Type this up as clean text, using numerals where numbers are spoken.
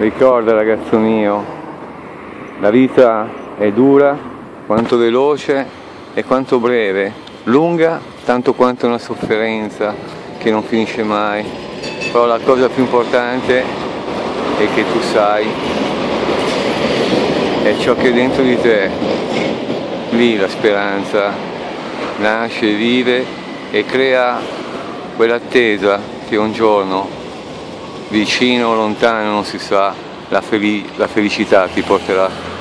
Ricorda, ragazzo mio, la vita è dura quanto veloce e quanto breve, lunga tanto quanto una sofferenza che non finisce mai, però la cosa più importante è che tu sai, è ciò che è dentro di te, lì la speranza nasce, vive e crea quell'attesa che un giorno, vicino o lontano, non si sa, la felicità ti porterà